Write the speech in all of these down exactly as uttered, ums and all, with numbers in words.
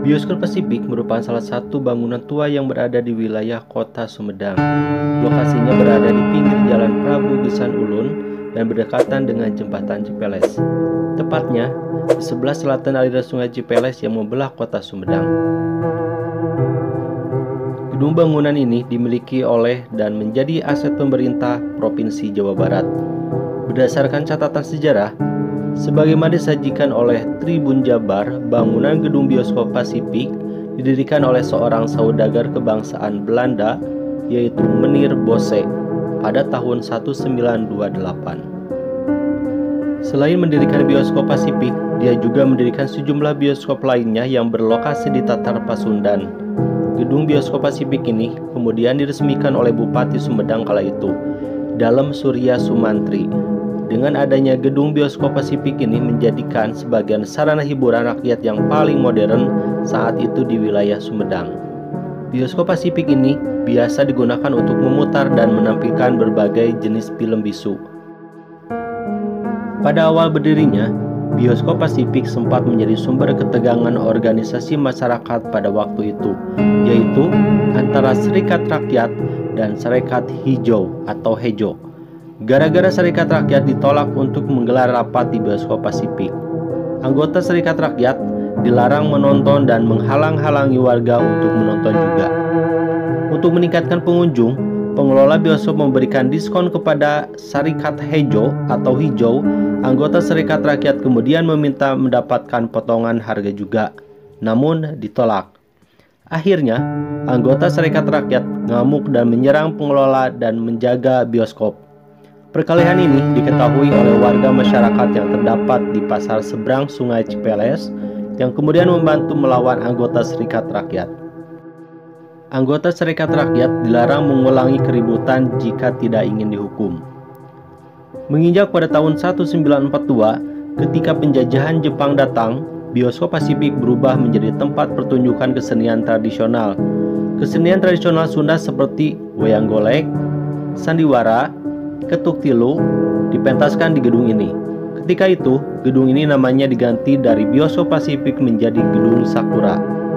Bioskop Pasifik merupakan salah satu bangunan tua yang berada di wilayah Kota Sumedang. Lokasinya berada di pinggir Jalan Prabu Gesan Ulun dan berdekatan dengan Jembatan Cipeles. Tepatnya di sebelah selatan aliran Sungai Cipeles yang membelah Kota Sumedang. Gedung bangunan ini dimiliki oleh dan menjadi aset pemerintah Provinsi Jawa Barat. Berdasarkan catatan sejarah, sebagaimana disajikan oleh Tribun Jabar, bangunan gedung Bioskop Pasifik didirikan oleh seorang saudagar kebangsaan Belanda, yaitu Meneer Bose, pada tahun seribu sembilan ratus dua puluh delapan. Selain mendirikan Bioskop Pasifik, dia juga mendirikan sejumlah bioskop lainnya yang berlokasi di Tatar Pasundan. Gedung Bioskop Pasifik ini kemudian diresmikan oleh Bupati Sumedang kala itu, Dalem Surya Sumantri. Dengan adanya gedung Bioskop Pasifik ini menjadikan sebagian sarana hiburan rakyat yang paling modern saat itu di wilayah Sumedang. Bioskop Pasifik ini biasa digunakan untuk memutar dan menampilkan berbagai jenis film bisu. Pada awal berdirinya, Bioskop Pasifik sempat menjadi sumber ketegangan organisasi masyarakat pada waktu itu, yaitu antara Serikat Rakyat dan Serikat Hijau atau Hejo. Gara-gara Serikat Rakyat ditolak untuk menggelar rapat di Bioskop Pasifik, anggota Serikat Rakyat dilarang menonton dan menghalang-halangi warga untuk menonton juga. Untuk meningkatkan pengunjung, pengelola bioskop memberikan diskon kepada Serikat Hejo atau Hijau. Anggota Serikat Rakyat kemudian meminta mendapatkan potongan harga juga, namun ditolak. Akhirnya, anggota Serikat Rakyat ngamuk dan menyerang pengelola dan menjaga bioskop. Perkelahian ini diketahui oleh warga masyarakat yang terdapat di pasar seberang Sungai Cipeles yang kemudian membantu melawan anggota Serikat Rakyat. Anggota Serikat Rakyat dilarang mengulangi keributan jika tidak ingin dihukum. Menginjak pada tahun seribu sembilan ratus empat puluh dua, ketika penjajahan Jepang datang, Bioskop Pasifik berubah menjadi tempat pertunjukan kesenian tradisional. Kesenian tradisional Sunda seperti wayang golek, sandiwara, ketuk tilu dipentaskan di gedung ini. Ketika itu, gedung ini namanya diganti dari Bioskop Pasifik menjadi Gedung Sakura.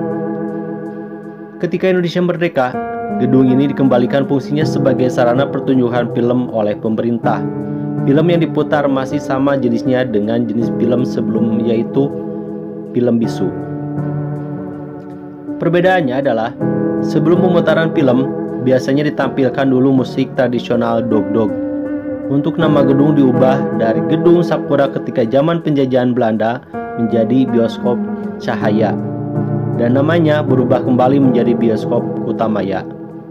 Ketika Indonesia merdeka, gedung ini dikembalikan fungsinya sebagai sarana pertunjukan film oleh pemerintah. Film yang diputar masih sama jenisnya dengan jenis film sebelum, yaitu film bisu. Perbedaannya adalah, sebelum pemutaran film, biasanya ditampilkan dulu musik tradisional dogdog. Untuk nama gedung diubah dari Gedung Sakura ketika zaman penjajahan Belanda menjadi Bioskop Cahaya, dan namanya berubah kembali menjadi Bioskop Kutamaya.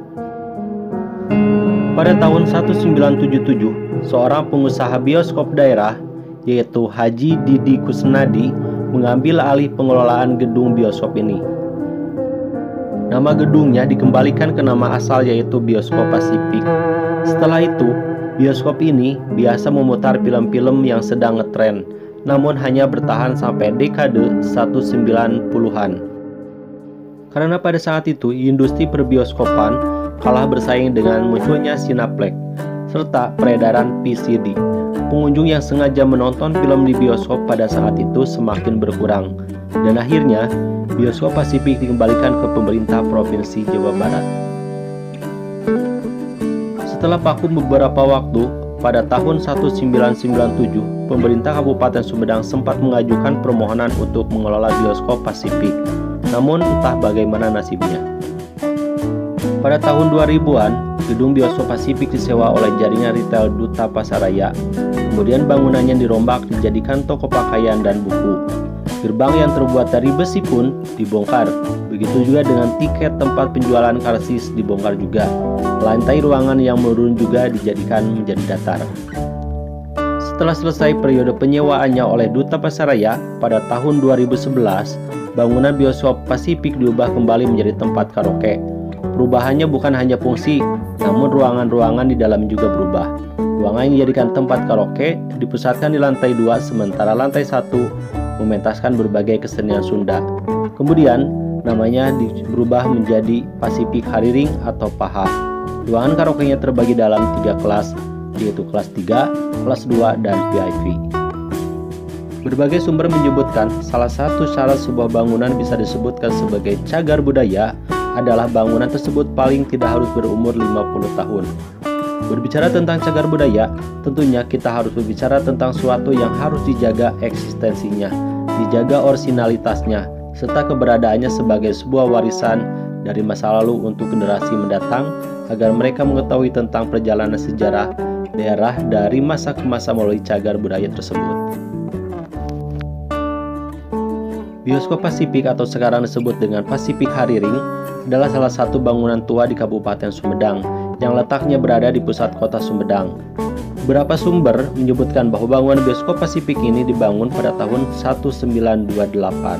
Pada tahun seribu sembilan ratus tujuh puluh tujuh, seorang pengusaha bioskop daerah, yaitu Haji Didi Kusnadi, mengambil alih pengelolaan gedung bioskop ini. Nama gedungnya dikembalikan ke nama asal, yaitu Bioskop Pasifik. Setelah itu, bioskop ini biasa memutar film-film yang sedang ngetren, namun hanya bertahan sampai dekade sembilan puluhan. Karena pada saat itu industri perbioskopan kalah bersaing dengan munculnya Cineplex serta peredaran V C D. Pengunjung yang sengaja menonton film di bioskop pada saat itu semakin berkurang, dan akhirnya Bioskop Pasifik dikembalikan ke pemerintah Provinsi Jawa Barat. Setelah vakum beberapa waktu, pada tahun seribu sembilan ratus sembilan puluh tujuh, pemerintah Kabupaten Sumedang sempat mengajukan permohonan untuk mengelola Bioskop Pasifik. Namun entah bagaimana nasibnya. Pada tahun dua ribuan, gedung Bioskop Pasifik disewa oleh jaringan retail Duta Pasaraya. Kemudian bangunannya dirombak dijadikan toko pakaian dan buku. Gerbang yang terbuat dari besi pun dibongkar. Begitu juga dengan tiket tempat penjualan karcis dibongkar juga. Lantai ruangan yang menurun juga dijadikan menjadi datar. Setelah selesai periode penyewaannya oleh Duta Pasaraya pada tahun dua ribu sebelas, bangunan Bioskop Pasifik diubah kembali menjadi tempat karaoke. Perubahannya bukan hanya fungsi, namun ruangan-ruangan di dalam juga berubah. Ruangan yang dijadikan tempat karaoke dipusatkan di lantai dua, sementara lantai satu mementaskan berbagai kesenian Sunda. Kemudian namanya berubah menjadi Pasifik Hariring atau Paha. Ruangan karaoke-nya terbagi dalam tiga kelas, yaitu kelas tiga, kelas dua, dan V I P. Berbagai sumber menyebutkan salah satu syarat sebuah bangunan bisa disebutkan sebagai cagar budaya adalah bangunan tersebut paling tidak harus berumur lima puluh tahun. Berbicara tentang cagar budaya, tentunya kita harus berbicara tentang suatu yang harus dijaga eksistensinya, dijaga orisinalitasnya, serta keberadaannya sebagai sebuah warisan dari masa lalu untuk generasi mendatang agar mereka mengetahui tentang perjalanan sejarah daerah dari masa ke masa melalui cagar budaya tersebut. Bioskop Pasifik atau sekarang disebut dengan Pasifik Hariring adalah salah satu bangunan tua di Kabupaten Sumedang yang letaknya berada di pusat kota Sumedang. Beberapa sumber menyebutkan bahwa bangunan Bioskop Pasifik ini dibangun pada tahun seribu sembilan ratus dua puluh delapan.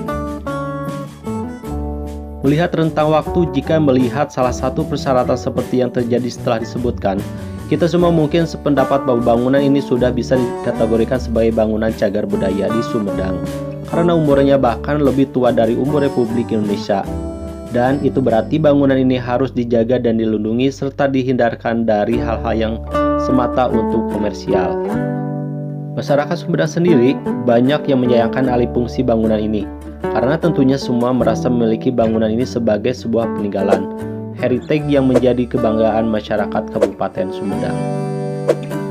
Melihat rentang waktu, jika melihat salah satu persyaratan seperti yang terjadi setelah disebutkan, kita semua mungkin sependapat bahwa bangunan ini sudah bisa dikategorikan sebagai bangunan cagar budaya di Sumedang karena umurnya bahkan lebih tua dari umur Republik Indonesia. Dan itu berarti bangunan ini harus dijaga dan dilindungi serta dihindarkan dari hal-hal yang semata untuk komersial. Masyarakat Sumedang sendiri banyak yang menyayangkan alih fungsi bangunan ini karena tentunya semua merasa memiliki bangunan ini sebagai sebuah peninggalan heritage yang menjadi kebanggaan masyarakat Kabupaten Sumedang.